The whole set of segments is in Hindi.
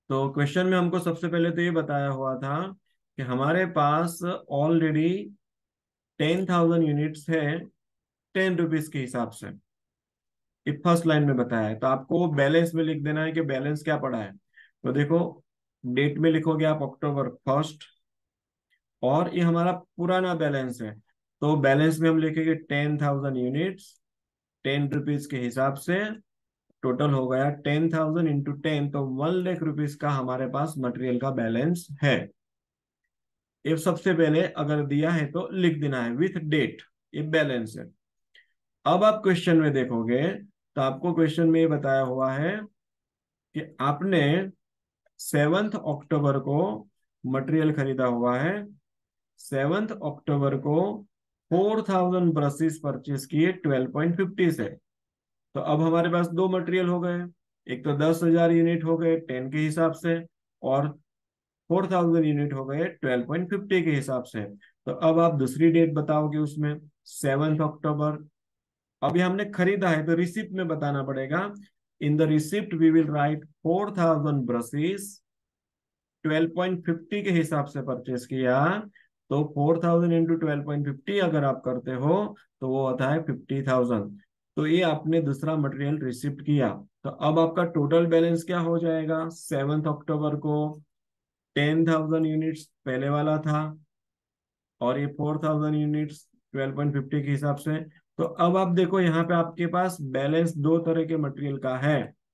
तो क्वेश्चन में हमको सबसे पहले तो ये बताया हुआ था कि हमारे पास ऑलरेडी 10,000 यूनिट्स है 10 रुपीज के हिसाब से। ये फर्स्ट लाइन में बताया है, तो आपको बैलेंस में लिख देना है कि बैलेंस क्या पड़ा है। तो देखो, डेट में लिखोगे आप October 1, और ये हमारा पुराना बैलेंस है। तो बैलेंस में हम लिखेंगे 10,000 यूनिट्स 10 रुपीज के हिसाब से। टोटल हो गया 10,000 × 10, तो 1 लाख रुपीज का हमारे पास मटेरियल का बैलेंस है। ये सबसे पहले अगर दिया है तो लिख देना है विथ डेट, ये बैलेंस है। अब आप क्वेश्चन में देखोगे तो आपको क्वेश्चन में ये बताया हुआ है कि आपने 7 अक्टूबर को मटेरियल खरीदा हुआ है। 7 अक्टूबर को 4,000 ब्रशेस परचेज किए 12.50 से। तो अब हमारे पास दो मटेरियल हो गए, एक तो 10,000 यूनिट हो गए 10 के हिसाब से, और 4,000 यूनिट हो गए 12.50 के हिसाब से। तो अब आप दूसरी डेट बताओगे उसमें 7 अक्टूबर। अभी हमने खरीदा है तो रिसिप्ट में बताना पड़ेगा। In the receipt we will write 4,000 brushes 12.50 के हिसाब से परचेस किया। तो 4,000 × 12.50 अगर आप करते हो तो वो होता है 50,000। तो ये आपने दूसरा मटेरियल रिसिप्ट किया। तो अब आपका टोटल बैलेंस क्या हो जाएगा? 7 अक्टूबर को 10,000 यूनिट्स पहले वाला था, और ये 4,000 यूनिट्स 12.50 के हिसाब से। तो अब आप देखो यहाँ पे आपके पास बैलेंस दो तरह के मटेरियल का है।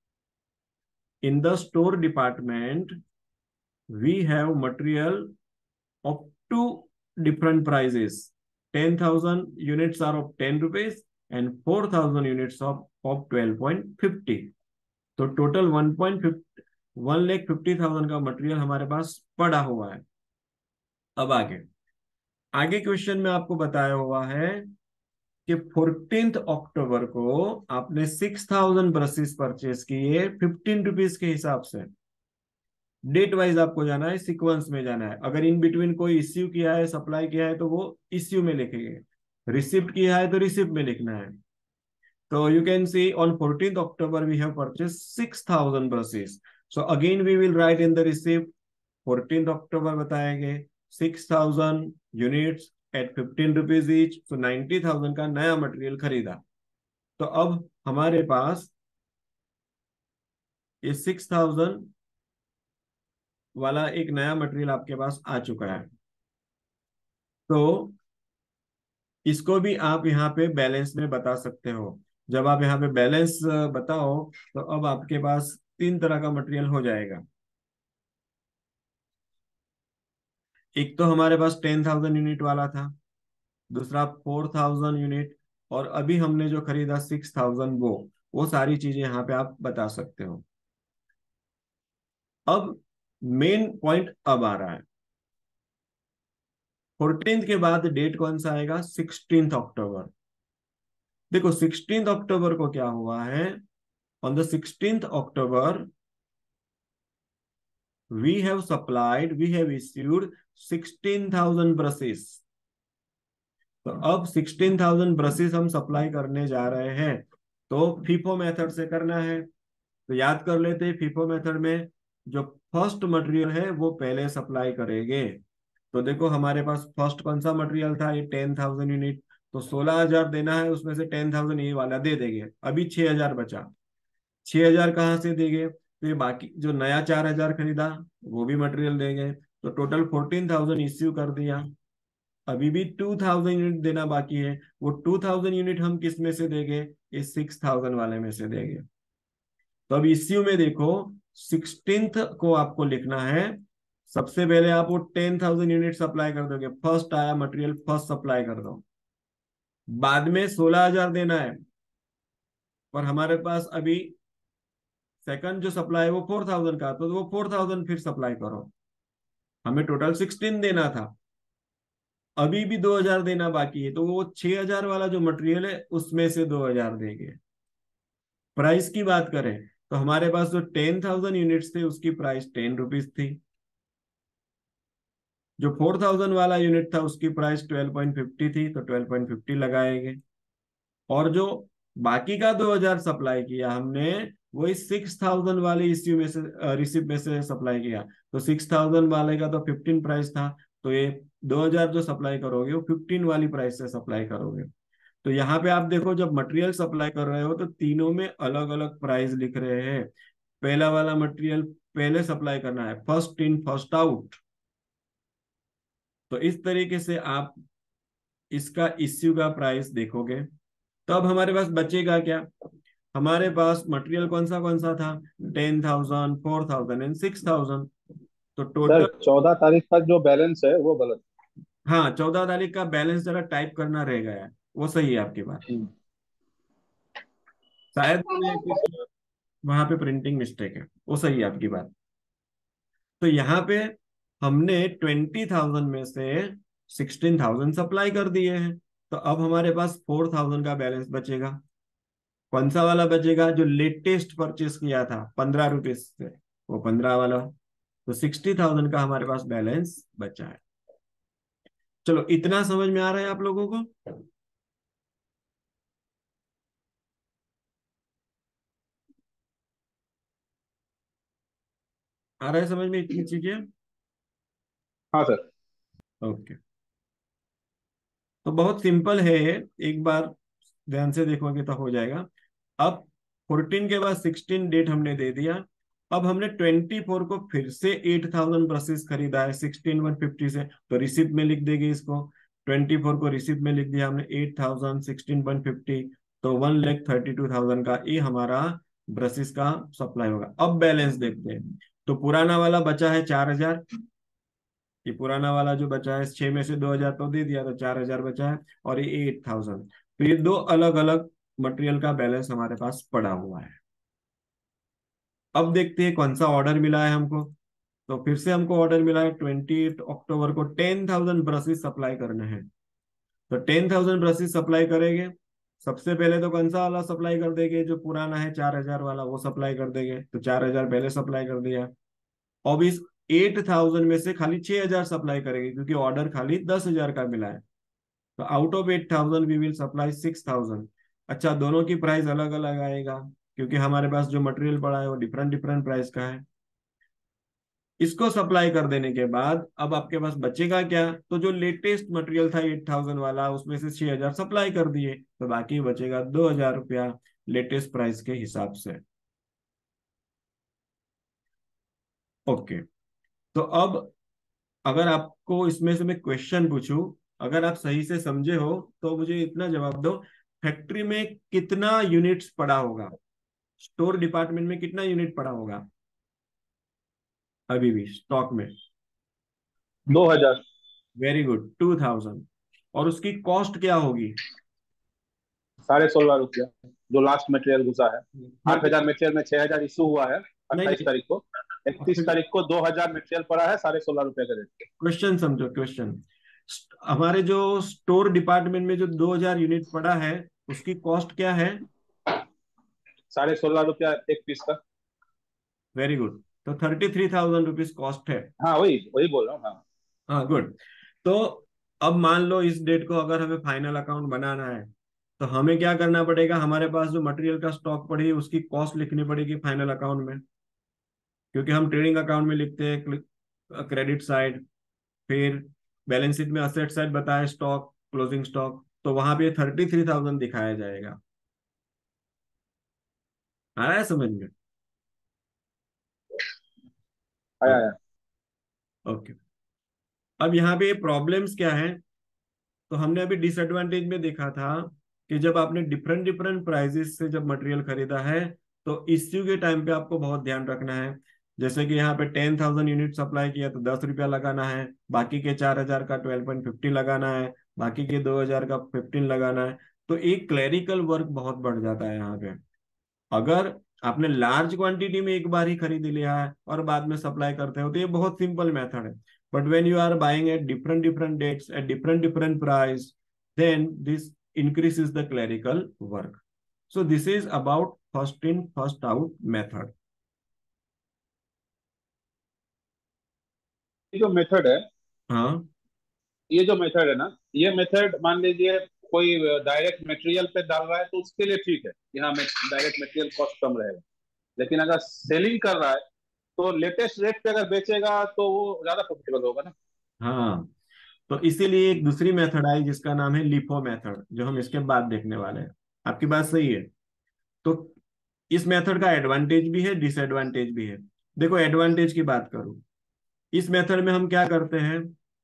In the store department we have material of two different prices. 10,000 units are of 10 rupees and 4,000 units of 12.50। तो टोटल 1,50,000 का मटेरियल हमारे पास पड़ा हुआ है। अब आगे आगे क्वेश्चन में आपको बताया हुआ है कि 14 अक्टूबर को आपने 6,000 ब्रशेस परचेज किए 15 रुपीज के हिसाब से। डेट वाइज आपको जाना है, सीक्वेंस में जाना है। अगर इन बिटवीन कोई इश्यू किया है, सप्लाई किया है, तो वो इश्यू में लिखेंगे। रिसिप्ट किया है तो रिसिप्ट में लिखना है। तो you can see on 14 October we have purchase 6,000 brushes. So again we will write in the receipt 14 October बताएंगे 6,000 यूनिट्स एट 15 रुपीज ईच, तो 90,000 का नया मटेरियल खरीदा। तो अब हमारे पास ये 6,000 वाला एक नया मटेरियल आपके पास आ चुका है। तो इसको भी आप यहाँ पे बैलेंस में बता सकते हो। जब आप यहाँ पे बैलेंस बताओ तो अब आपके पास तीन तरह का मटेरियल हो जाएगा। एक तो हमारे पास 10,000 यूनिट वाला था, दूसरा 4,000 यूनिट, और अभी हमने जो खरीदा 6,000, वो सारी चीजें यहाँ पे आप बता सकते हो। अब मेन पॉइंट अब आ रहा है। 14 के बाद डेट कौन सा आएगा? 16 अक्टूबर। देखो 16 अक्टूबर को क्या हुआ है? On the 16 October we have issued 16,000 brushes. तो अब 16,000 ब्रशेस हम सप्लाई करने जा रहे हैं, तो फीफो मेथड से करना है। तो याद कर लेते हैं, फीफो मेथड में जो फर्स्ट मटेरियल है वो पहले सप्लाई करेंगे। तो देखो हमारे पास फर्स्ट कौन सा मटेरियल था? ये 10,000 यूनिट। तो 16,000 देना है, उसमें से 10,000 ये वाला दे देंगे। अभी 6,000 बचा। 6,000 कहाँ से देंगे? तो ये बाकी जो नया 4,000 खरीदा वो भी मटेरियल देंगे। तो टोटल 14,000 इश्यू कर दिया। अभी भी 2,000 यूनिट देना बाकी है। वो 2,000 यूनिट हम किस में से देंगे? इस 6,000 वाले में से देंगे। तो अब इश्यू में देखो 16th को आपको लिखना है। सबसे पहले आप वो 10,000 यूनिट सप्लाई कर दोगे, फर्स्ट आया मटेरियल फर्स्ट सप्लाई कर दो। बाद में 16,000 देना है, पर हमारे पास अभी सेकंड जो सप्लाई है वो 4,000 का, तो वो 4,000 फिर सप्लाई करो। हमें टोटल 16 देना था, अभी भी 2,000 देना बाकी है, तो वो 6,000 वाला जो मटेरियल है उसमें से 2,000 देंगे। प्राइस की बात करें तो हमारे पास जो 10,000 यूनिट्स थे उसकी प्राइस 10 रुपीज थी। जो 4,000 वाला यूनिट था उसकी प्राइस 12.50 थी, तो 12.50 लगाएंगे। और जो बाकी का 2000 सप्लाई किया हमने, वही 6000 वाले इश्यू में से रिसिप्ट में से सप्लाई किया। तो 6000 वाले का तो 15 प्राइस था, तो ये 2000 जो सप्लाई करोगे वो 15 वाली प्राइस से सप्लाई करोगे। तो यहाँ पे आप देखो, जब मटेरियल सप्लाई कर रहे हो तो तीनों में अलग अलग प्राइस लिख रहे हैं। पहला वाला मटेरियल पहले सप्लाई करना है, फर्स्ट इन फर्स्ट आउट। तो इस तरीके से आप इसका इश्यू का प्राइस देखोगे। तो अब हमारे पास बचेगा क्या? हमारे पास मटेरियल कौन सा था? 10,000, 4,000 एंड 6,000। तो सर टोटल, 14 तारीख का जो बैलेंस है वो गलत हाँ, 14 तारीख का बैलेंस जरा टाइप करना रह गया है। वो सही है आपकी बात। है। शायद मैंने कुछ वहां पे प्रिंटिंग मिस्टेक है, वो सही है आपकी बात। तो यहाँ पे हमने 20,000 में से 16,000 सप्लाई कर दिए हैं। तो अब हमारे पास 4,000 का बैलेंस बचेगा। कौन सा वाला बचेगा? जो लेटेस्ट परचेस किया था 15 रुपीज से, वो 15 वाला। तो 60,000 का हमारे पास बैलेंस बचा है। चलो, इतना समझ में आ रहा है आप लोगों को? आ रहा है समझ में इतनी चीजें? हाँ सर। ओके। तो बहुत सिंपल है ये, एक बार ध्यान से देखोगे तो हो जाएगा। अब 14 के बाद 16 डेट हमने दे दिया। अब हमने 24 को फिर से 8,000 ब्रशेस खरीदा है 16,150 से, तो रिसिप्ट में लिख देंगे इसको। 24 को रिसिप्ट में लिख दिया हमने 8,000 16,150, तो 1,32,000 का ये हमारा ब्रशेस का सप्लाई होगा। अब बैलेंस देखते हैं। तो पुराना वाला बचा है 4,000। ये पुराना वाला जो बचा है, 6 में से 2,000 तो दे दिया, तो 4,000 बचा है। और ये 8,000। तो ये दो अलग अलग मटेरियल का बैलेंस हमारे पास पड़ा हुआ है। अब देखते हैं कौन सा ऑर्डर मिला है हमको। तो फिर से हमको ऑर्डर मिला है 20 अक्टूबर को 10,000 ब्रशेस सप्लाई करने हैं। तो 10,000 ब्रशेस सप्लाई करेंगे। सबसे पहले तो कौन सा वाला सप्लाई कर देंगे? जो पुराना है 4,000 वाला, वो सप्लाई कर देंगे। तो 4,000 पहले सप्लाई कर दिया। अब इस 8,000 में से खाली 6,000 सप्लाई करेंगे, क्योंकि ऑर्डर खाली 10,000 का मिला है। तो out of 8,000 we will supply 6,000। अच्छा, दोनों की प्राइस अलग अलग आएगा, क्योंकि हमारे पास जो मटेरियल पड़ा है वो डिफरेंट डिफरेंट प्राइस का है। इसको सप्लाई कर देने के बाद अब आपके पास बचेगा क्या? तो जो लेटेस्ट मटेरियल था 8,000 वाला, उसमें से 6,000 सप्लाई कर दिए, तो बाकी बचेगा 2,000 रुपया लेटेस्ट प्राइस के हिसाब से। ओके। तो अब अगर आपको इसमें से मैं क्वेश्चन पूछूं, अगर आप सही से समझे हो तो मुझे इतना जवाब दो। फैक्ट्री में कितना यूनिट्स पड़ा होगा? स्टोर डिपार्टमेंट में कितना यूनिट पड़ा होगा अभी भी स्टॉक में? 2000। Very good, 2,000। और उसकी कॉस्ट क्या होगी? 16.5 रुपया जो लास्ट मटेरियल घुसा है। 8,000 थर्टी मटेरियल में 6,000 इशू हुआ है नहीं 28 तारीख को। नहीं, 31 तारीख को 2,000 मटेरियल पड़ा है 16.5 रुपया का रेट। क्वेश्चन समझो, क्वेश्चन। हमारे जो स्टोर डिपार्टमेंट में जो 2,000 यूनिट पड़ा है, उसकी कॉस्ट क्या है? 16.5 रुपया एक पीस का। Very good. तो 33,000 रुपीज कॉस्ट है। हाँ वही वही बोल रहा हूँ हाँ। हाँ, गुड। तो अब मान लो इस डेट को अगर हमें फाइनल अकाउंट बनाना है, तो हमें क्या करना पड़ेगा? हमारे पास जो मटेरियल का स्टॉक पड़ी है उसकी कॉस्ट लिखनी पड़ेगी फाइनल अकाउंट में, क्योंकि हम ट्रेडिंग अकाउंट में लिखते हैं क्रेडिट साइड, फिर बैलेंस शीट में असेट साइड बताए स्टॉक, क्लोजिंग स्टॉक, तो वहां पे 33,000 दिखाया जाएगा। आ रहा है समझ में? आया आया। ओके। अब यहाँ पे प्रॉब्लम्स क्या है? तो हमने अभी डिसएडवांटेज में देखा था कि जब आपने डिफरेंट डिफरेंट प्राइजेस से जब मटेरियल खरीदा है, तो इश्यू के टाइम पे आपको बहुत ध्यान रखना है। जैसे कि यहाँ पे 10,000 यूनिट सप्लाई किया तो 10 रुपया लगाना है, बाकी के 4,000 का 12.50 लगाना है, बाकी के 2,000 का 15 लगाना है। तो एक क्लरिकल वर्क बहुत बढ़ जाता है यहाँ पे। अगर आपने लार्ज क्वांटिटी में एक बार ही खरीद लिया है और बाद में सप्लाई करते हो, तो ये बहुत सिंपल मेथड है। But when you are buying at different different dates at different different price, then this increases the clerical work. So this is about first in first out method. ये जो मेथड है हाँ। ये जो मेथड है ना ये मेथड मान लीजिए कोई डायरेक्ट मटेरियल पे डाल रहा है तो उसके लिए ठीक है कि हाँ डायरेक्ट मटेरियल कॉस्ट कम रहेगा। लेकिन अगर सेलिंग कर रहा है तो लेटेस्ट रेट पे अगर बेचेगा तो वो ज्यादा प्रॉफिटेबल होगा ना। हाँ, तो इसीलिए एक दूसरी मेथड आई जिसका नाम है लिफो मेथड, जो हम इसके बाद देखने वाले हैं। आपकी बात सही है। तो इस मेथड का एडवांटेज भी है, डिसएडवांटेज भी है। देखो, एडवांटेज की बात करूं, इस मेथड में हम क्या करते हैं,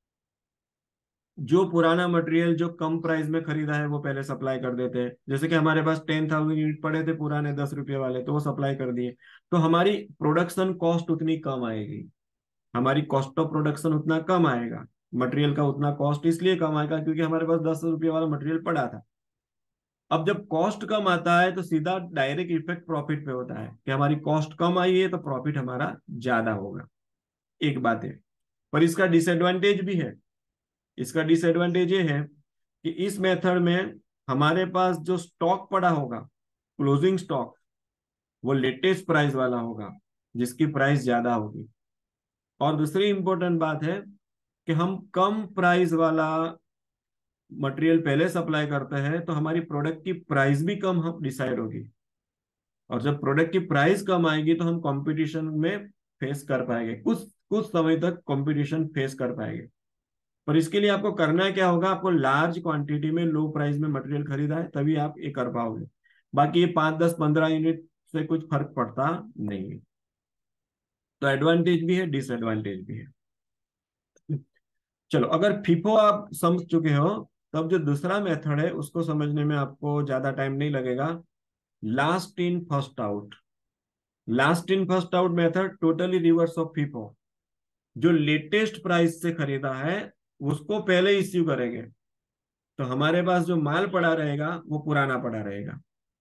जो पुराना मटेरियल जो कम प्राइस में खरीदा है वो पहले सप्लाई कर देते हैं। जैसे कि हमारे पास 10,000 यूनिट पड़े थे पुराने 10 रुपये वाले, तो वो सप्लाई कर दिए। तो हमारी प्रोडक्शन कॉस्ट उतनी कम आएगी, हमारी कॉस्ट ऑफ प्रोडक्शन उतना कम आएगा, मटेरियल का उतना कॉस्ट इसलिए कम आएगा क्योंकि हमारे पास 10 रुपये वाला मटेरियल पड़ा था। अब जब कॉस्ट कम आता है तो सीधा डायरेक्ट इफेक्ट प्रॉफिट पे होता है कि हमारी कॉस्ट कम आई है तो प्रॉफिट हमारा ज्यादा होगा। एक बात है। पर इसका डिसएडवांटेज भी है। इसका डिसएडवांटेज ये है कि इस मेथड में हमारे पास जो स्टॉक पड़ा होगा, क्लोजिंग स्टॉक, वो लेटेस्ट प्राइस वाला होगा, जिसकी प्राइस ज्यादा होगी। और दूसरी इंपॉर्टेंट बात है कि हम कम प्राइस वाला मटेरियल पहले सप्लाई करते हैं तो हमारी प्रोडक्ट की प्राइस भी कम डिसाइड होगी। और जब प्रोडक्ट की प्राइस कम आएगी तो हम कंपटीशन में फेस कर पाएंगे, कुछ कुछ समय तक कंपटीशन फेस कर पाएंगे। पर इसके लिए आपको करना क्या होगा, आपको लार्ज क्वांटिटी में लो प्राइस में मटेरियल खरीदा है तभी आप ये कर पाओगे। बाकी ये 5, 10, 15 यूनिट से कुछ फर्क पड़ता नहीं है। तो एडवांटेज भी है, डिसएडवांटेज भी है। चलो, अगर फीफो आप समझ चुके हो, तब जो दूसरा मेथड है उसको समझने में आपको ज्यादा टाइम नहीं लगेगा। Last in first out. Last in first out method totally reverse of FIFO. जो लेटेस्ट प्राइस से खरीदा है उसको पहले इश्यू करेंगे, तो हमारे पास जो माल पड़ा रहेगा वो पुराना पड़ा रहेगा।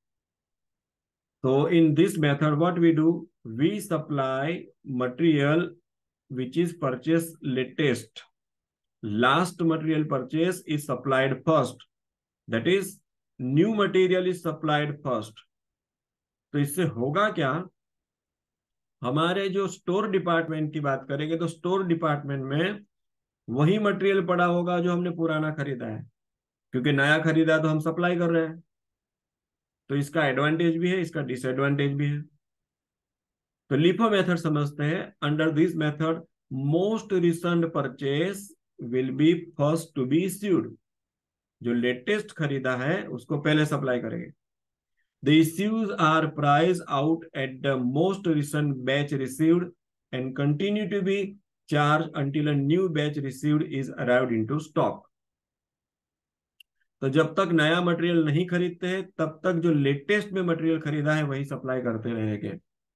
तो in this method what we do, we supply material which is purchased latest. Last material purchase is supplied first. That is, new material is supplied first. तो इससे होगा क्या, हमारे जो स्टोर डिपार्टमेंट की बात करेंगे तो स्टोर डिपार्टमेंट में वही मटेरियल पड़ा होगा जो हमने पुराना खरीदा है, क्योंकि नया खरीदा तो हम सप्लाई कर रहे हैं। तो इसका एडवांटेज भी है, इसका डिसएडवांटेज भी है। तो लिफो मेथड समझते हैं। Under this method most recent purchase will be first to be issued. जो लेटेस्ट खरीदा है उसको पहले सप्लाई करेंगे। The issues are price out at the most recent batch received and continue to be charge until a new batch received is arrived into stock. तो जब तक नया मटेरियल नहीं खरीदते हैं तब तक जो लेटेस्ट में मटेरियल खरीदा है वही सप्लाई करते रहेंगे।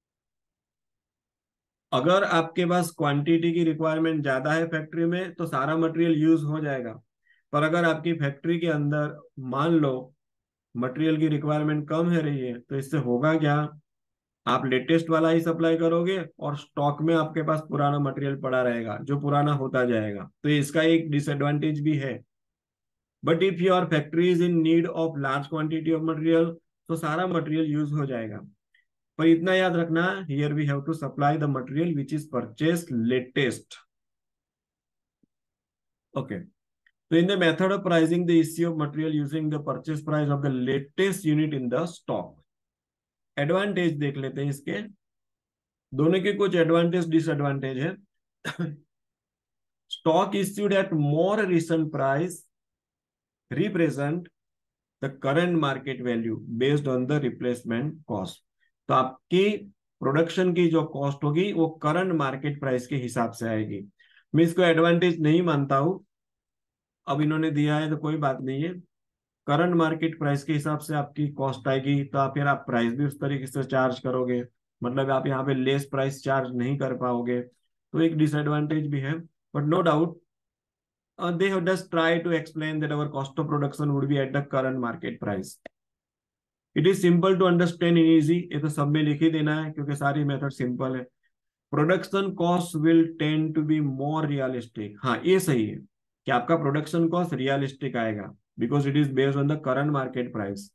अगर आपके पास क्वांटिटी की रिक्वायरमेंट ज्यादा है फैक्ट्री में तो सारा मटेरियल यूज हो जाएगा। पर अगर आपकी फैक्ट्री के अंदर मान लो मटेरियल की रिक्वायरमेंट कम है रही है, तो इससे होगा क्या, आप लेटेस्ट वाला ही सप्लाई करोगे और स्टॉक में आपके पास पुराना मटेरियल पड़ा रहेगा जो पुराना होता जाएगा। तो इसका एक डिसएडवांटेज भी है। But if your factory is in need of large quantity of material, तो सारा मटेरियल यूज हो जाएगा। पर इतना याद रखना, here we have to supply the material which is purchased latest. Okay. तो in the method of pricing the issue of material using the purchase price of the latest unit in the stock. Advantage देख लेते हैं इसके, दोनों के कुछ एडवांटेज डिसएडवांटेज है। Stock issued at more recent price represent the current market value based on the replacement cost. तो आपकी प्रोडक्शन की जो कॉस्ट होगी वो करंट मार्केट प्राइस के हिसाब से आएगी। मैं इसको एडवांटेज नहीं मानता हूं, अब इन्होंने दिया है तो कोई बात नहीं है। करंट मार्केट प्राइस के हिसाब से आपकी कॉस्ट आएगी तो आप फिर आप प्राइस भी उस तरीके से चार्ज करोगे, मतलब आप यहाँ पे लेस प्राइस चार्ज नहीं कर पाओगे। तो एक डिसएडवांटेज भी है। But no doubt they have just tried to explain that our cost of production would be at the current market price. It is simple to understand and easy. ये तो सब में लिख ही देना है क्योंकि सारी मेथड सिंपल है। Production cost will tend to be more realistic. हाँ, ये सही है कि आपका प्रोडक्शन कॉस्ट रियलिस्टिक आएगा because it is based on the current market price.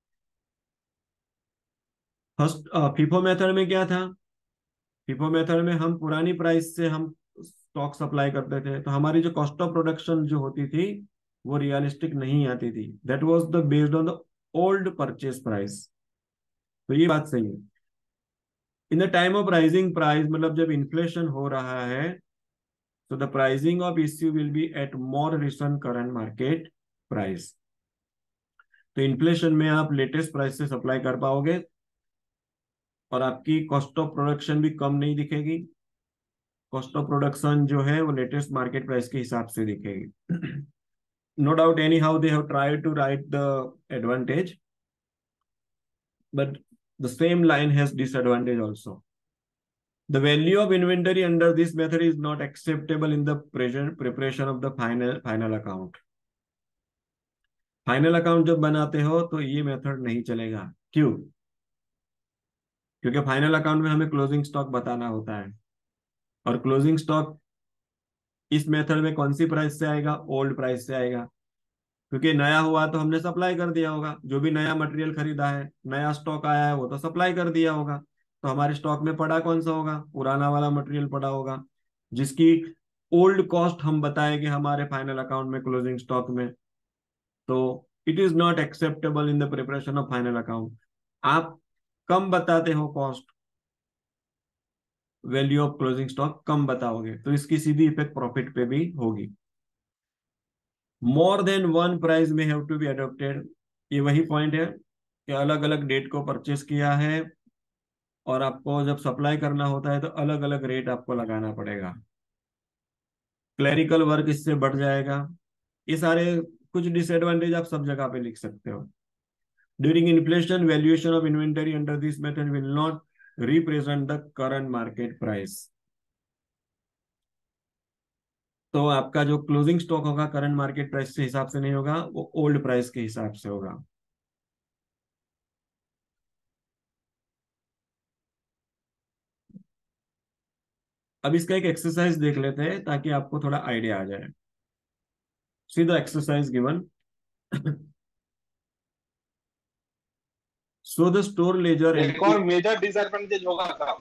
First FIFO method में क्या था, फीफो मेथड में हम पुरानी प्राइस से हम स्टॉक सप्लाई करते थे, तो हमारी जो कॉस्ट ऑफ प्रोडक्शन जो होती थी वो रियलिस्टिक नहीं आती थी, that was the based on the old purchase price. तो ये बात सही है। In the time of rising price, मतलब जब इन्फ्लेशन हो रहा है, तो the pricing of issue will be at more recent current market price. तो इन्फ्लेशन में आप लेटेस्ट प्राइस से सप्लाई कर पाओगे और आपकी कॉस्ट ऑफ प्रोडक्शन भी कम नहीं दिखेगी। कॉस्ट ऑफ प्रोडक्शन जो है वो लेटेस्ट मार्केट प्राइस के हिसाब से दिखेगी। No doubt anyhow they have tried to write the advantage, but the same line has disadvantage also. The value of inventory under this method is not acceptable in the present preparation of the final account. Final account जब बनाते हो तो ये मेथड नहीं चलेगा। क्यों? क्योंकि फाइनल अकाउंट में हमें क्लोजिंग स्टॉक बताना होता है, और क्लोजिंग स्टॉक इस मेथड में कौन सी प्राइस से आएगा? ओल्ड प्राइस से आएगा। क्योंकि नया हुआ तो हमने सप्लाई कर दिया होगा, जो भी नया मटेरियल खरीदा है, नया स्टॉक आया है, वो तो सप्लाई कर दिया होगा। तो हमारे स्टॉक में पड़ा कौन सा होगा? पुराना वाला मटेरियल पड़ा होगा, जिसकी ओल्ड कॉस्ट हम बताएंगे हमारे फाइनल अकाउंट में, क्लोजिंग स्टॉक में। तो it is not acceptable in the preparation of final account. आप कम बताते हो cost, value of closing stock कम बताओगे, तो इसकी सीधी इफेक्ट प्रॉफिट पे भी होगी। मोर देन वन प्राइस में हैव टू बी अडॉप्टेड। ये वही पॉइंट है कि अलग अलग डेट को परचेस किया है और आपको जब सप्लाई करना होता है तो अलग अलग रेट आपको लगाना पड़ेगा। क्लरिकल वर्क इससे बढ़ जाएगा। ये सारे कुछ डिसएडवांटेज आप सब जगह पे लिख सकते हो। During inflation, valuation of inventory under this method will not represent the current market price. तो आपका जो क्लोजिंग स्टॉक होगा करंट मार्केट प्राइस के हिसाब से नहीं होगा, वो ओल्ड प्राइस के हिसाब से होगा। अब इसका एक एक्सरसाइज देख लेते हैं ताकि आपको थोड़ा आइडिया आ जाए। See the exercise given. So the store ledger एक एंट्री। और मेजर डिसएडवांटेज होगा का,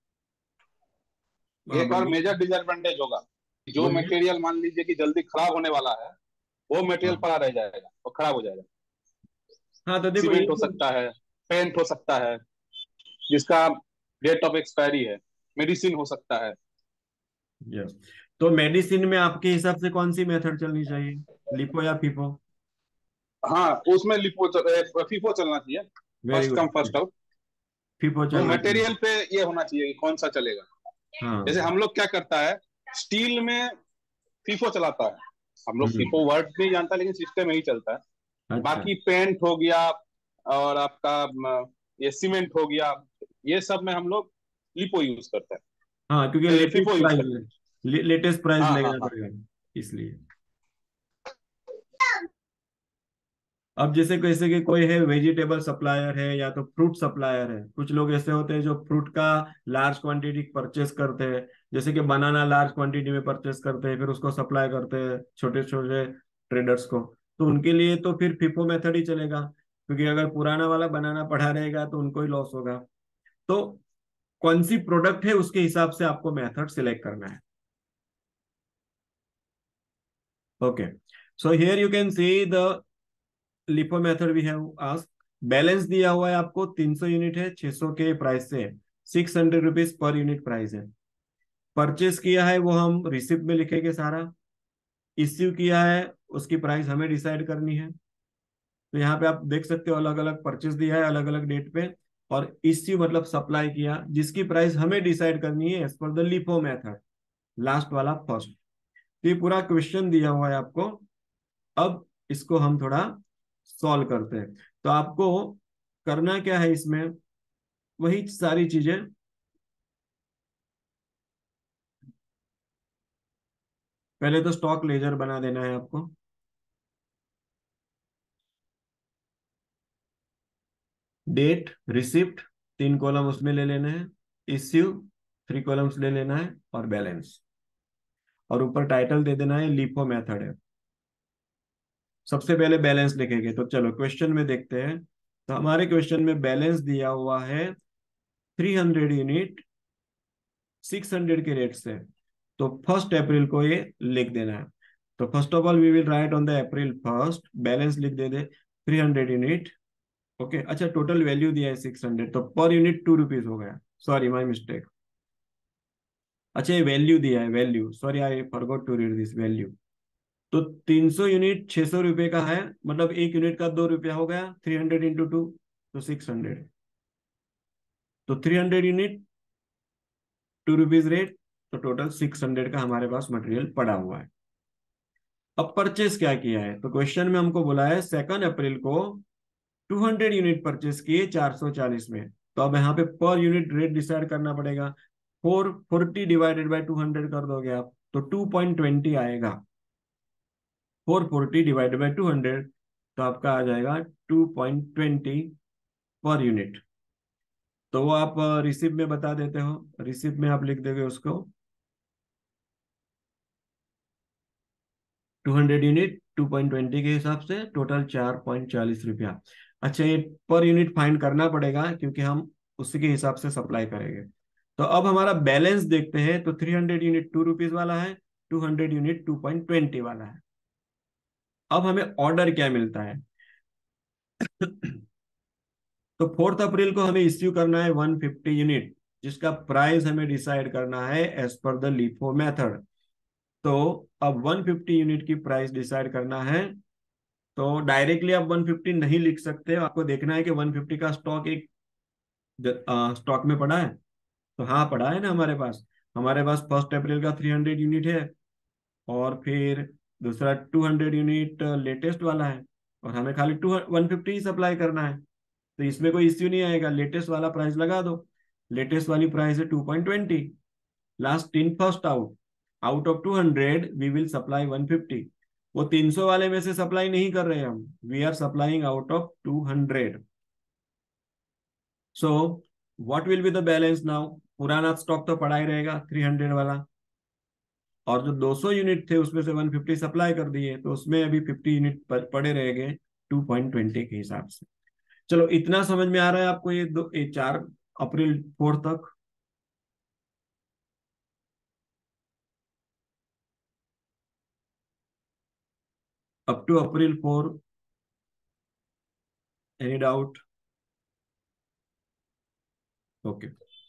हाँ एक और बोलिए। मेजर डिसएडवांटेज होगा, जो बोलिए। मटेरियल मान लीजिए कि जल्दी खराब होने वाला है, वो मटेरियल हाँ पड़ा रह जाएगा और खराब हो जाएगा। हाँ, तो देखो ये सीमेंट हो तो। सकता है, पेंट हो सकता है जिसका डेट ऑफ एक्सपायरी है, मेडिसिन हो सकता है। यस। तो मेडिसिन में आपके हिसाब से कौन सी मेथड चलनी चाहिए, लिपो या फीफो? हाँ, उसमें फीफो चलना चाहिए। Very first come good. First out. FIFO वो चलना मटेरियल चाहिए। पे ये होना चाहिए कि कौन सा चलेगा। जैसे हाँ। हम लोग क्या करता है, स्टील में फीफो चलाता है। हम लोग हम्म। फीफो वर्ड नहीं जानता, लेकिन सिस्टम यही चलता है। अच्छा। बाकी पेंट हो गया और आपका ये सीमेंट हो गया, ये सब में हम लोग लिपो यूज करते हाँ, क्योंकि हैं, फीफो यूज करते हैं। लेटेस्ट प्राइस हाँ हाँ लेना हाँ। पड़ेगा, इसलिए। अब जैसे कैसे कि कोई है वेजिटेबल सप्लायर है या तो फ्रूट सप्लायर है, कुछ लोग ऐसे होते हैं जो फ्रूट का लार्ज क्वांटिटी परचेस करते हैं, जैसे कि बनाना लार्ज क्वांटिटी में परचेस करते हैं, फिर उसको सप्लाई करते हैं छोटे छोटे ट्रेडर्स को। तो उनके लिए तो फिर फिफो मेथड ही चलेगा, क्योंकि अगर पुराना वाला बनाना पड़ा रहेगा तो उनको ही लॉस होगा। तो कौन सी प्रोडक्ट है उसके हिसाब से आपको मेथड सिलेक्ट करना है। Okay, so here you can see the LIFO method we have asked. Balance दिया हुआ है आपको, 300 यूनिट है, 600 के प्राइस से, 600 रुपीज पर यूनिट प्राइस है। परचेस किया है वो हम रिसिप्ट में लिखेंगे सारा। इश्यू किया है उसकी प्राइस हमें डिसाइड करनी है। तो यहाँ पे आप देख सकते हो अलग अलग परचेस दिया है अलग अलग डेट पे, और इश्यू मतलब सप्लाई किया, जिसकी प्राइस हमें डिसाइड करनी है as per the LIFO method, last वाला फर्स्ट। तो ये पूरा क्वेश्चन दिया हुआ है आपको। अब इसको हम थोड़ा सॉल्व करते हैं। तो आपको करना क्या है इसमें, वही सारी चीजें। पहले तो स्टॉक लेजर बना देना है आपको। डेट, रिसिप्ट, 3 कॉलम उसमें ले लेना है। इश्यू, 3 कॉलम्स ले लेना है, और बैलेंस। और ऊपर टाइटल दे देना है लिफो मेथड है। सबसे पहले बैलेंस लिखेंगे, तो चलो क्वेश्चन में देखते हैं। तो हमारे क्वेश्चन में बैलेंस दिया हुआ है 300 यूनिट 600 के रेट से। तो 1 अप्रैल को ये लिख देना है। तो first of all we will write on the April 1st, balance लिख दे 300 यूनिट। ओके, अच्छा टोटल वैल्यू दिया है 600, तो पर यूनिट 2 रुपीज हो गया, सॉरी माय मिस्टेक। अच्छा ये वैल्यू दिया है, value, sorry I forgot to read this value. तो 300 यूनिट 600 रुपए का है, मतलब एक यूनिट का 2 रुपया हो गया, 300 इंटू 2 तो 600। तो 300 यूनिट 2 रुपीज रेट, तो टोटल 600 का हमारे पास मटेरियल पड़ा हुआ है। अब परचेस क्या किया है, तो क्वेश्चन में हमको बोला है 2 अप्रैल को 200 यूनिट परचेस किए 440 में। तो अब यहाँ पे पर यूनिट रेट डिसाइड करना पड़ेगा। 440 डिवाइडेड बाय 200 कर दोगे आप तो 2.20 आएगा। 440 डिवाइडेड बाय 200 तो आपका आ जाएगा 2.20 पर यूनिट। तो वो आप रिसिप्ट में बता देते हो, रिसिप्ट में आप लिख दोगे उसको 200 यूनिट 2.20 के हिसाब से टोटल 4.40 रुपया। अच्छा ये पर यूनिट फाइंड करना पड़ेगा क्योंकि हम उसी के हिसाब से सप्लाई करेंगे। तो अब हमारा बैलेंस देखते हैं, तो 300 यूनिट 2 रुपीज वाला है, 200 यूनिट 2.20 वाला है। अब हमें ऑर्डर क्या मिलता है तो 4 अप्रैल को हमें इश्यू करना है 150 यूनिट, जिसका प्राइस हमें डिसाइड करना है as per the LIFO method. तो अब 150 यूनिट की प्राइस डिसाइड करना है, तो डायरेक्टली आप 150 नहीं लिख सकते, आपको देखना है कि 150 का स्टॉक एक स्टॉक में पड़ा है। तो हाँ पड़ा है ना हमारे पास 1 अप्रैल का 300 यूनिट है, और फिर दूसरा 200 यूनिट लेटेस्ट वाला है, और हमें खाली 150 ही सप्लाई करना है। तो इसमें कोई इश्यू नहीं आएगा, लेटेस्ट वाला प्राइस लगा दो। लेटेस्ट वाली प्राइस है 2.20। Last in first out, out of 200 we will supply 150। वो 300 वाले में से सप्लाई नहीं कर रहे हम, we are supplying out of 200। So what will be the balance now, पुराना स्टॉक तो पड़ा ही रहेगा 300 वाला, और जो 200 यूनिट थे उसमें से 150 सप्लाई कर दिए, तो उसमें अभी 50 यूनिट पड़े रह गए 2.20 के हिसाब से। चलो इतना समझ में आ रहा है आपको, ये 4 अप्रैल 4 तक। Up to April 4, any doubt? Okay.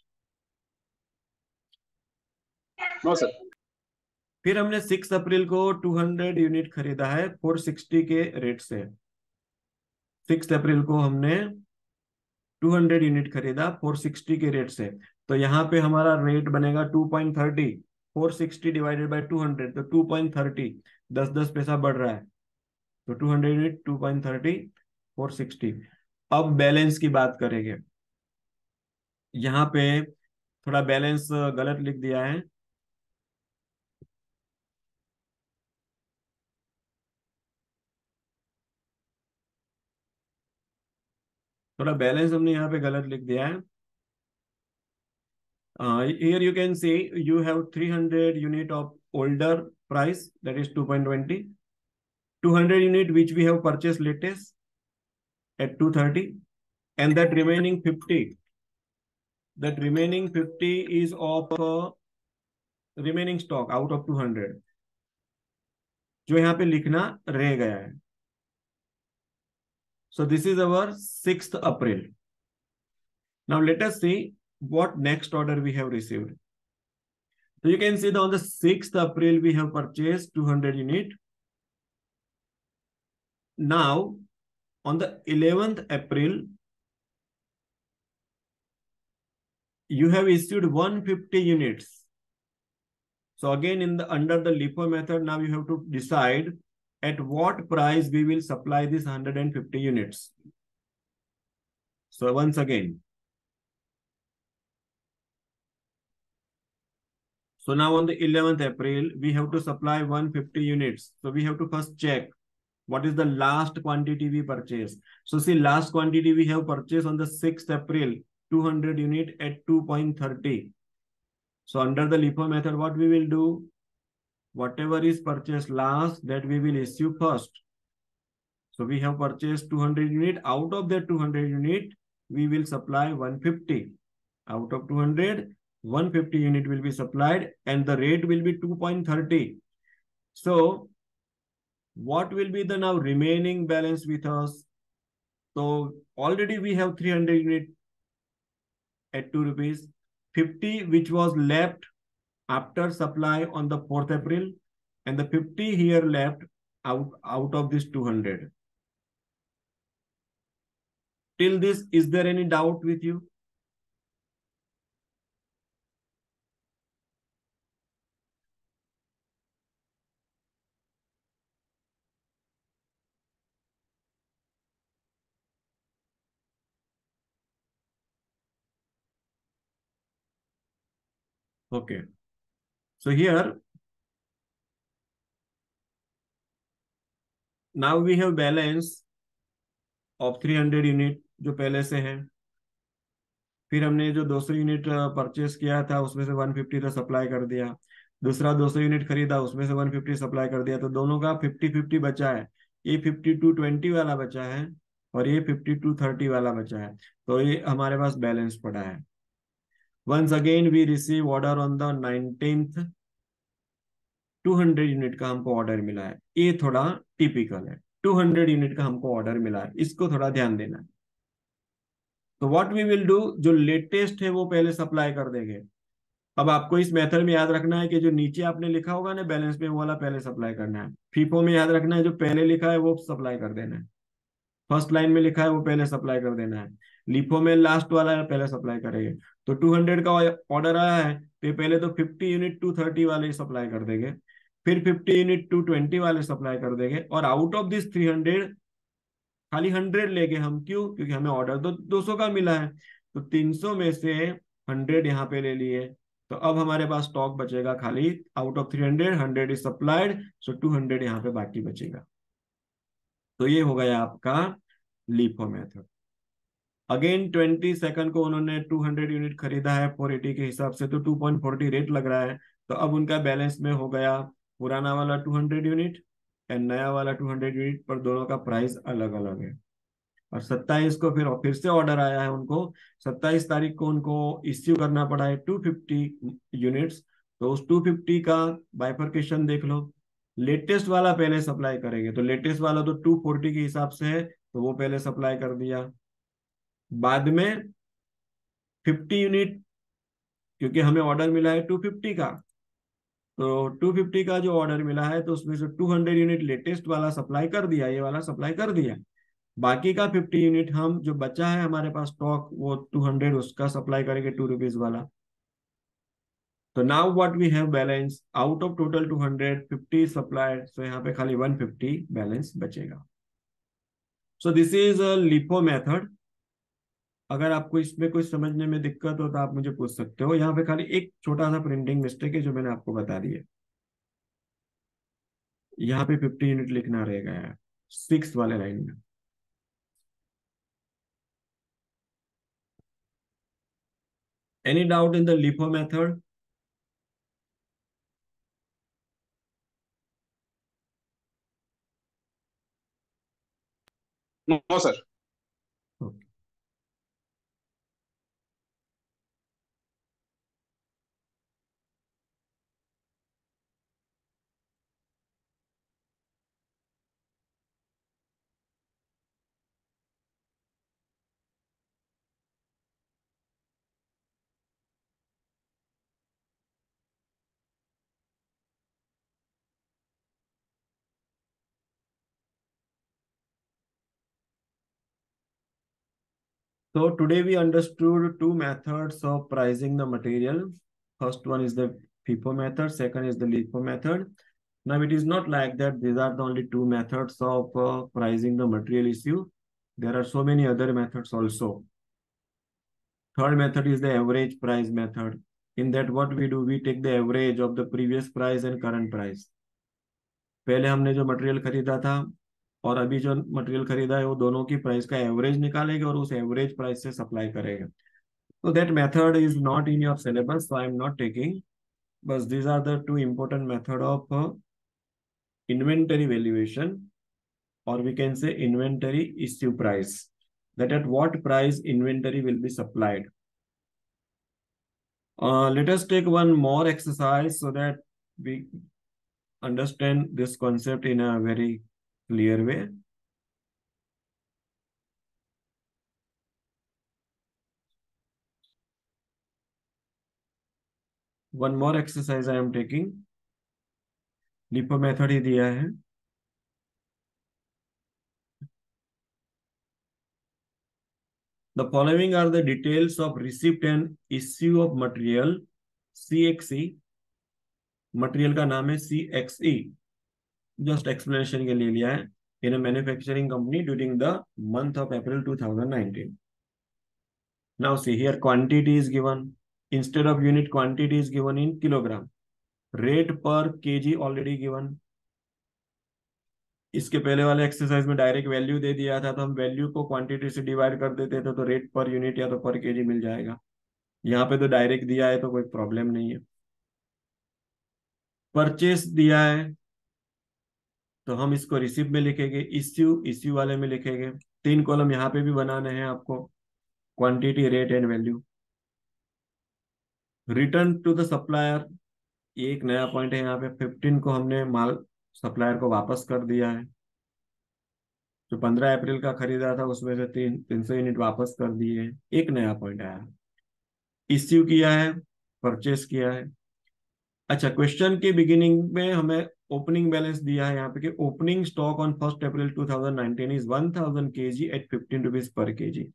No sir. फिर हमने 6 अप्रैल को 200 यूनिट खरीदा है 460 के रेट से। 6 अप्रैल को हमने 200 यूनिट खरीदा 460 के रेट से। तो यहाँ पे हमारा रेट बनेगा 2.30। 460 डिवाइडेड बाय 200 तो 2.30, 10 पैसा बढ़ रहा है। तो 200 यूनिट 2.30 460। अब बैलेंस की बात करेंगे। यहाँ पे थोड़ा बैलेंस गलत लिख दिया है। थोड़ा बैलेंस हमने यहाँ पे गलत लिख दिया है। Here you can see you have 300 unit of older price, that is 2.20. 200 unit which we have purchased latest at 230, and that remaining 50 is of remaining stock out of 200, जो यहाँ पे लिखना रह गया है। So this is our 6th April. Now let us see what next order we have received. So you can see that on the 6th April we have purchased 200 unit. Now on the 11th April you have issued 150 units. So again in the under the LIFO method, now you have to decide at what price we will supply this 150 units. So once again, so now on the 11th April we have to supply 150 units. So we have to first check what is the last quantity we purchased. So see, last quantity we have purchased on the 6th April 200 unit at 2.30. So under the LIFO method, what we will do, whatever is purchased last, that we will issue first. So we have purchased 200 unit. Out of that 200 unit, we will supply 150. Out of 200, 150 unit will be supplied, and the rate will be 2.30. So What will be the now remaining balance with us? So already we have 300 unit at 2 rupees, 50 which was left after supply on the 4th April, and the 50 here left out of this 200. Till this, is there any doubt with you? Okay. So here, now we have balance of 300 unit जो पहले से है। फिर हमने जो 200 यूनिट परचेस किया था उसमें से 150 तो सप्लाई कर दिया। दूसरा 200 यूनिट खरीदा, उसमें से 150 सप्लाई कर दिया। तो दोनों का 50-50 बचा है। ये 52-20 वाला बचा है और ये 52-30 वाला बचा है। तो ये हमारे पास बैलेंस पड़ा है। Once again we receive order on the 19th, 200 unit का हमको ऑर्डर मिला है। ये थोड़ा टिपिकल है, 200 यूनिट का हमको ऑर्डर मिला है, इसको थोड़ा ध्यान देना है। तो व्हाट वी विल डू, जो लेटेस्ट है वो पहले सप्लाई कर देंगे। अब आपको इस मेथड में याद रखना है कि जो नीचे आपने लिखा होगा ना बैलेंस में, वो वाला पहले सप्लाई करना है। फीफो में याद रखना है जो पहले लिखा है वो सप्लाई कर देना है। फर्स्ट लाइन में लिखा है वो पहले सप्लाई कर देना है। लिफो में लास्ट वाला है पहले सप्लाई करेंगे। तो 200 का ऑर्डर आया है तो पहले तो 50 यूनिट 230 वाले सप्लाई कर देंगे, फिर 50 यूनिट 220 वाले सप्लाई कर देंगे, और आउट ऑफ दिस 300 खाली 100 लेंगे हम। क्यों? क्योंकि हमें ऑर्डर तो 200 का मिला है। तो 300 में से 100 यहाँ पे ले लिए। तो अब हमारे पास स्टॉक बचेगा खाली, out of 300 100 is supplied, so 200 यहाँ पे बाकी बचेगा। तो ये हो गया आपका लीफो मेथड। अगेन 22 को उन्होंने 200 यूनिट खरीदा है 480 के हिसाब से, तो 2.40 रेट लग रहा है। तो अब उनका बैलेंस में हो गया पुराना वाला 200 यूनिट एंड नया वाला 200 यूनिट, पर दोनों का प्राइस अलग अलग है। और 27 को फिर से ऑर्डर आया है उनको। 27 तारीख को उनको इश्यू करना पड़ा है 250 यूनिट्स। तो उस 250 का बाइफर्केशन देख लो। लेटेस्ट वाला पहले सप्लाई करेंगे, तो लेटेस्ट वाला तो 240 के हिसाब से है, तो वो पहले सप्लाई कर दिया। बाद में 50 यूनिट, क्योंकि हमें ऑर्डर मिला है 250 का, तो 250 का जो ऑर्डर मिला है तो उसमें से 200 यूनिट लेटेस्ट वाला सप्लाई कर दिया, ये वाला सप्लाई कर दिया। बाकी का 50 यूनिट हम जो बचा है हमारे पास स्टॉक, वो 200 उसका सप्लाई करेंगे 2 रुपीज वाला। तो now what we have balance out of total 250 supplied, so यहाँ पे खाली 150 बैलेंस बचेगा। So this is a LIFO method. अगर आपको इसमें कुछ समझने में दिक्कत हो तो आप मुझे पूछ सकते हो। यहाँ पे खाली एक छोटा सा प्रिंटिंग मिस्टेक है जो मैंने आपको बता दी है। यहाँ पे 50 यूनिट लिखना रहेगा यार, 6 वाले लाइन में। Any doubt in the LIFO method? No sir. So today we understood two methods of pricing the material. First one is the FIFO method, second is the LIFO method. Now it is not like that these are the only two methods of pricing the material issue. There are so many other methods also. Third method is the average price method. In that what we do, we take the average of the previous price and current price. पहले हमने जो मटेरियल खरीदा था और अभी जो मटेरियल खरीदा है वो दोनों की प्राइस का एवरेज निकालेंगे और उस एवरेज प्राइस से सप्लाई करेंगे। So that method is not in your syllabus, so I am not taking. But these are the two important method of inventory valuation, or we can say inventory issue price. That at what price inventory will be supplied. Let us take one more exercise so that we understand this concept in a very clear way. One more exercise I am taking. LIFO method ही दिया है. The following are the details of receipt and issue of material CXE. Material का नाम है CXE. जस्ट एक्सप्लेनेशन के लिए लिया है. In a manufacturing company during the month of April 2019. Now see here, quantity is given. Instead of unit, quantity is given in kilogram. Rate per kg already given. इसके पहले वाले एक्सरसाइज में डायरेक्ट वैल्यू दे दिया था, तो हम वैल्यू को क्वांटिटी से डिवाइड कर देते थे, तो रेट पर यूनिट या तो पर केजी मिल जाएगा. यहाँ पे तो डायरेक्ट दिया है तो कोई प्रॉब्लम नहीं है. परचेस दिया है तो हम इसको रिसिप्ट में लिखेंगे. इश्यू इश्यू वाले में लिखेंगे. 3 कॉलम यहाँ पे भी बनाने हैं आपको. Quantity, rate and value. Return to the supplier, ये एक नया पॉइंट है यहाँ पे. 15 को हमने माल सप्लायर को वापस कर दिया है. जो 15 अप्रैल का खरीदा था उसमें से 300 यूनिट वापस कर दिए हैं. एक नया पॉइंट आया. इश्यू किया है, परचेस किया है. अच्छा, क्वेश्चन के बिगिनिंग में हमें ओपनिंग बैलेंस दिया है यहाँ पे कि opening stock on 1 April 2019 is 1000 kg at 15 rupees per kg.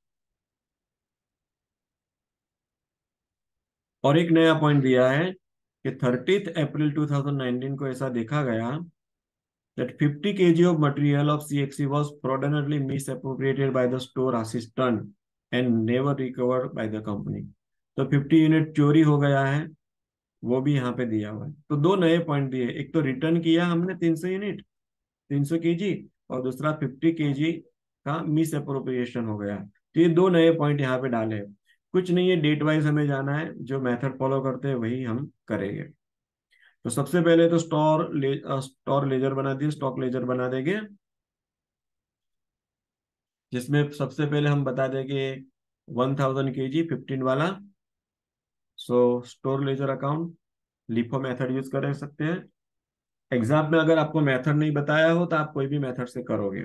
और एक नया पॉइंट दिया है कि 30 अप्रैल 2019 को ऐसा देखा गया that 50 kg of material of CXE was fraudulently misappropriated by the store assistant and never recovered by the company. तो 50 यूनिट चोरी हो गया है, वो भी यहाँ पे दिया हुआ है. तो 2 नए पॉइंट दिए. एक तो रिटर्न किया हमने 300 यूनिट 300 केजी, और दूसरा 50 केजी का मिस अप्रोप्रिएशन हो गया. तो ये 2 नए पॉइंट यहाँ पे डाले हैं. कुछ नहीं है, डेट वाइज हमें जाना है. जो मेथड फॉलो करते हैं वही हम करेंगे. तो सबसे पहले तो स्टोर लेजर बना दिए, स्टॉक लेजर बना देंगे, जिसमें सबसे पहले हम बता देंगे 1000 kg 15 वाला. So store ledger account LIFO method use कर सकते हैं. एग्जाम में अगर आपको मेथड नहीं बताया हो तो आप कोई भी मेथड से करोगे.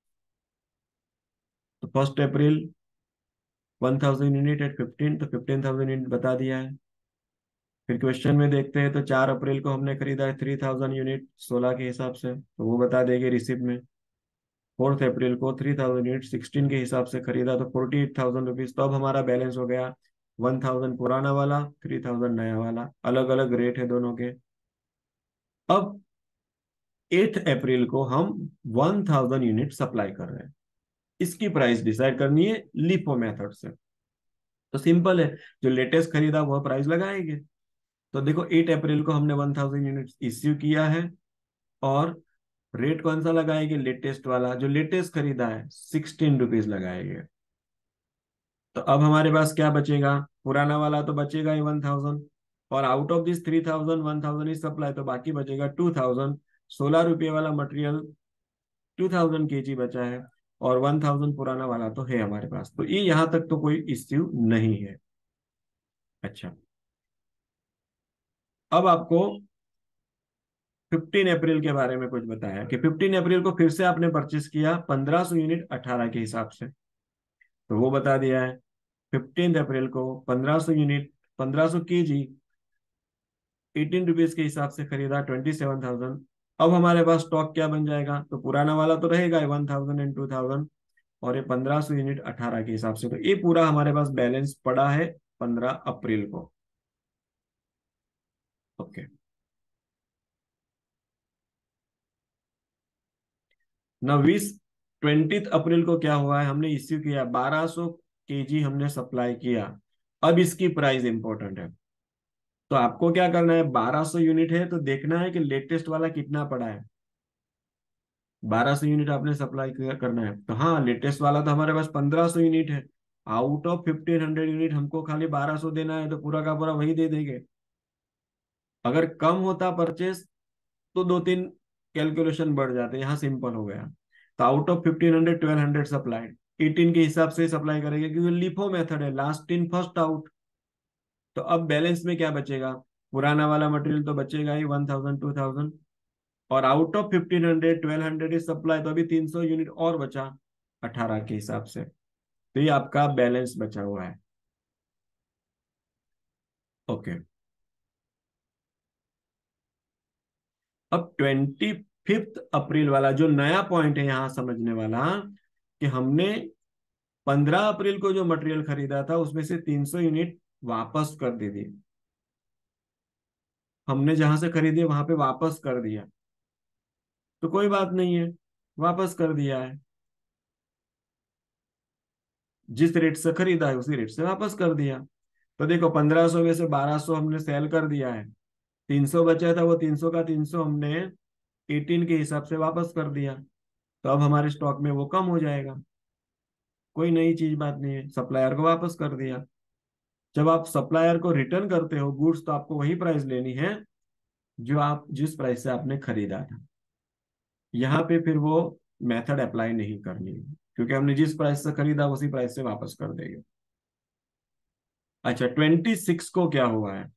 तो 1 अप्रैल 1000 यूनिट एट 15, तो 15,000 यूनिट बता दिया है. फिर क्वेश्चन में देखते हैं तो 4 अप्रैल को हमने खरीदा है 3000 यूनिट 16 के हिसाब से, तो वो बता देंगे रिसिप्ट में. 4 अप्रैल को 3000 यूनिट 16 के हिसाब से खरीदा, तो 48,000 रुपीज. तो अब हमारा बैलेंस हो गया 1000 पुराना वाला, 3000 नया वाला. अलग अलग रेट है दोनों के. अब 8 अप्रैल को हम 1000 यूनिट सप्लाई कर रहे हैं. इसकी प्राइस डिसाइड करनी है लिफो मेथड से. तो सिंपल है, जो लेटेस्ट खरीदा वह प्राइस लगाएंगे. तो देखो 8 अप्रैल को हमने 1000 यूनिट इश्यू किया है, और रेट कौन सा लगाएंगे? लेटेस्ट वाला. जो लेटेस्ट खरीदा है 16 रुपीज लगाएंगे. तो अब हमारे पास क्या बचेगा? पुराना वाला तो बचेगा ही 1000, और out of this 3000 1000 is supply, तो बाकी बचेगा 2000. 16 रुपये वाला मटेरियल 2000 केजी बचा है, और 1000 पुराना वाला तो है हमारे पास. तो ये यहां तक तो कोई इश्यू नहीं है. अच्छा, अब आपको 15 अप्रैल के बारे में कुछ बताया कि 15 अप्रैल को फिर से आपने परचेस किया 1500 यूनिट 18 के हिसाब से, तो वो बता दिया है. 15 अप्रैल को 1500 यूनिट 1500 केजी 18 रुपीज के हिसाब से खरीदा 27,000. अब हमारे पास स्टॉक क्या बन जाएगा? तो पुराना वाला तो रहेगा 1000 एंड 2000, और ये 1500 यूनिट 18 के हिसाब से. तो ये पूरा हमारे पास बैलेंस पड़ा है 15 अप्रैल को. ओके. now 20 अप्रैल को क्या हुआ है? हमने इश्यू किया 1200 केजी हमने सप्लाई किया. अब इसकी प्राइस इंपॉर्टेंट है. तो आपको क्या करना है? 1200 यूनिट है तो देखना है कि लेटेस्ट वाला कितना पड़ा है. 1200 यूनिट आपने सप्लाई करना है. तो हाँ, लेटेस्ट वाला तो हमारे पास 1500 यूनिट है. आउट ऑफ 1500 यूनिट हमको खाली 1200 देना है, तो पूरा का पूरा वही दे देंगे. अगर कम होता परचेस तो 2-3 कैलकुलेशन बढ़ जाते. यहाँ सिंपल हो गया. तो आउट ऑफ 1500 1200 सप्लाई 18 के हिसाब से सप्लाई करेंगे, क्योंकि लिफो मेथड है, लास्ट इन फर्स्ट आउट. तो अब बैलेंस में क्या बचेगा? पुराना वाला मटेरियल तो बचेगा ही 1000 2000, और आउट ऑफ 1500 1200 इज सप्लाई, तो अभी 300 यूनिट और बचा 18 के हिसाब से। तो ये आपका बैलेंस बचा हुआ है। ओके, अब 25 अप्रैल वाला जो नया पॉइंट है यहां समझने वाला, कि हमने 15 अप्रैल को जो मटेरियल खरीदा था उसमें से 300 यूनिट वापस कर दी थी। हमने जहां से खरीदी वहां पे वापस कर दिया, तो कोई बात नहीं है, वापस कर दिया है। जिस रेट से खरीदा है उसी रेट से वापस कर दिया। तो देखो 1500 में से 1200 हमने सेल कर दिया है, 300 बचा था, वो 300 का 300 हमने 18 के हिसाब से वापस कर दिया। तो अब हमारे स्टॉक में वो कम हो जाएगा, कोई नई चीज बात नहीं है, सप्लायर को वापस कर दिया। जब आप सप्लायर को रिटर्न करते हो गुड्स, तो आपको वही प्राइस लेनी है जो आप जिस प्राइस से आपने खरीदा था। यहाँ पे फिर वो मेथड अप्लाई नहीं करनी है, क्योंकि हमने जिस प्राइस से खरीदा उसी प्राइस से वापस कर देंगे। अच्छा, 26 को क्या हुआ है,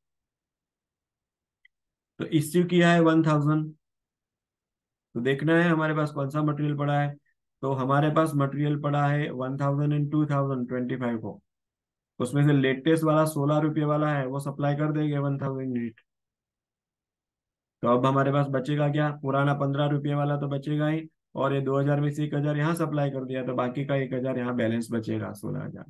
तो इश्यू किया है 1000। तो देखना है हमारे पास कौन सा मटेरियल पड़ा है। तो हमारे पास मटेरियल पड़ा है 1000 एंड 2025 को। उसमें से लेटेस्ट वाला 16 रुपये वाला है, वो सप्लाई कर देंगे 1000 यूनिट। तो अब हमारे पास बचेगा क्या, पुराना 15 रुपये वाला तो बचेगा ही, और ये 2000 में से 1000 यहाँ सप्लाई कर दिया, तो बाकी का 1000 यहाँ बैलेंस बचेगा 16,000।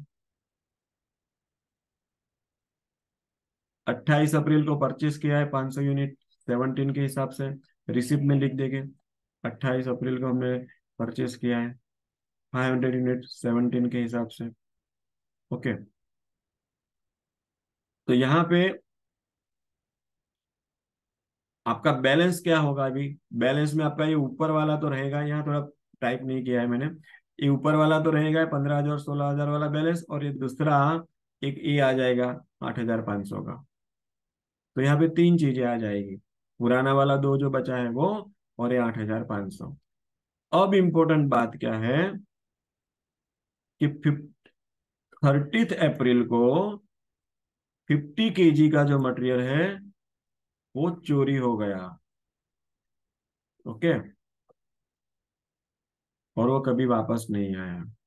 28 अप्रैल को परचेस किया है 500 यूनिट 17 के हिसाब से, रिसिप्ट में लिख देंगे। 28 अप्रैल को हमने परचेस किया है 500 यूनिट 17 के हिसाब से। ओके, तो यहाँ पे आपका बैलेंस क्या होगा अभी। बैलेंस में आपका ये ऊपर वाला तो रहेगा, यहाँ थोड़ा टाइप नहीं किया है मैंने। ये ऊपर वाला तो रहेगा 15,000 16,000 वाला बैलेंस, और ये दूसरा एक ये आ जाएगा 8,500 का। तो यहाँ पे तीन चीजें आ जाएगी, पुराना वाला दो जो बचा है वो, और ये 8,500। अब इम्पोर्टेंट बात क्या है कि 30 अप्रैल को 50 kg का जो मटेरियल है वो चोरी हो गया। ओके, और वो कभी वापस नहीं आया।